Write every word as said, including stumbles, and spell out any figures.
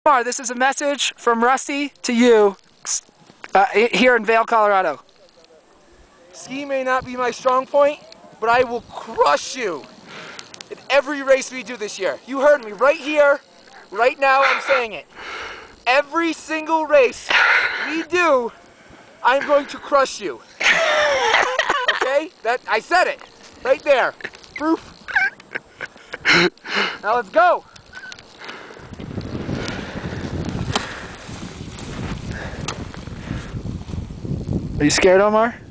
Omar, this is a message from Rusty to you uh, here in Vail, Colorado. Ski may not be my strong point, but I will crush you in every race we do this year. You heard me right here, right now, I'm saying it. Every single race we do, I'm going to crush you. Okay? That I said it. Right there. Proof. Now let's go. Are you scared, Omar?